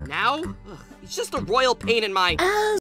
Now? Ugh, he's just a royal pain in my... Oh,